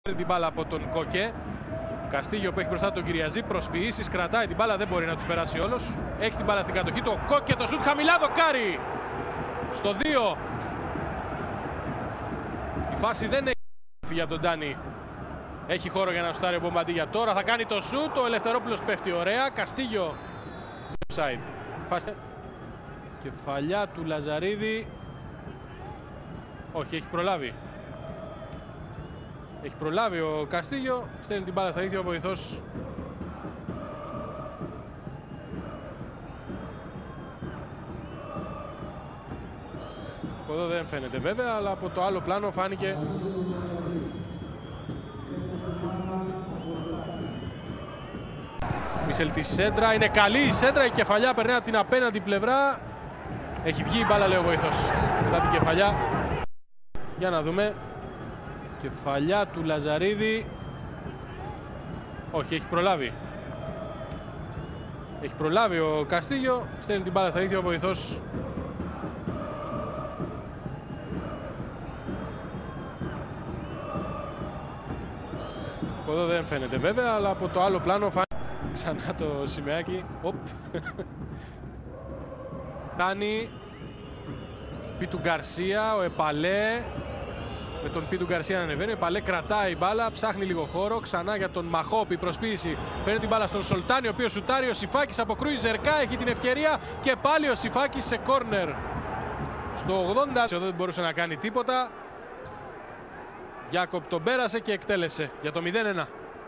την μπάλα από τον Κόκε. Καστίγιο που έχει μπροστά τον Κυριαζή, προσποιήσεις, κρατάει την μπάλα, δεν μπορεί να τους περάσει όλος. Έχει την μπάλα στην κατοχή, το Κόκε, το σουτ χαμηλά, δοκάρι! Στο 2. Η φάση δεν έχει για τον Ντάνι. Έχει χώρο για να σουτάρει ο Μπομπαντίγια. Τώρα θα κάνει το σουτ, ο Ελευθερόπουλος πέφτει ωραία. Καστίγιο. Offside. Φάστε. Κεφαλιά του Λαζαρίδη. Όχι, έχει προλάβει. Έχει προλάβει ο Καστίγιο. Στέλνει την μπάλα στα δίχτυα ο βοηθός. Από εδώ δεν φαίνεται βέβαια, αλλά από το άλλο πλάνο φάνηκε. Μισελ τη σέντρα, είναι καλή η σέντρα, η κεφαλιά περνάει από την απέναντι πλευρά. Έχει βγει η μπάλα, λέει ο βοηθός. Μετά την κεφαλιά. Για να δούμε. Κεφαλιά του Λαζαρίδη. Όχι, έχει προλάβει. Έχει προλάβει ο Καστίγιο. Στέλνει την μπάλα στα δίχτυα ο βοηθός. Από εδώ δεν φαίνεται βέβαια, αλλά από το άλλο πλάνο φάνηκε. Ξανά το σημαίακι. Οπ. Κάνει Πίτου Γκαρσία, ο Επαλέ. Με τον Πίτου Γκαρσία να ανεβαίνει. Ο Επαλέ κρατάει μπάλα, ψάχνει λίγο χώρο. Ξανά για τον Μαχόπη, προσποίηση. Φέρνει την μπάλα στον Σολτάνη, ο οποίος σουτάρει. Ο Σιφάκης αποκρούει ζερκά, έχει την ευκαιρία. Και πάλι ο Σιφάκης σε κόρνερ. Στο 80. Εδώ δεν μπορούσε να κάνει τίποτα. Γιάκοπ τον πέρασε και εκτέλεσε για το 0-1.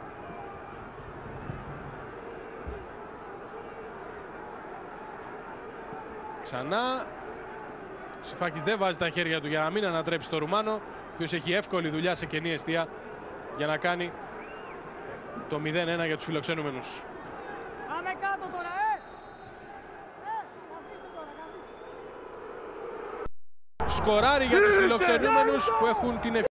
Ξανά. Ο Σιφάκης δεν βάζει τα χέρια του για να μην ανατρέψει το Ρουμάνο, ο οποίος έχει εύκολη δουλειά σε κενή εστία για να κάνει το 0-1 για τους φιλοξενούμενους. Πάμε κάτω τώρα, Σκοράρει για τους φιλοξενούμενους που έχουν την ευκαιρία.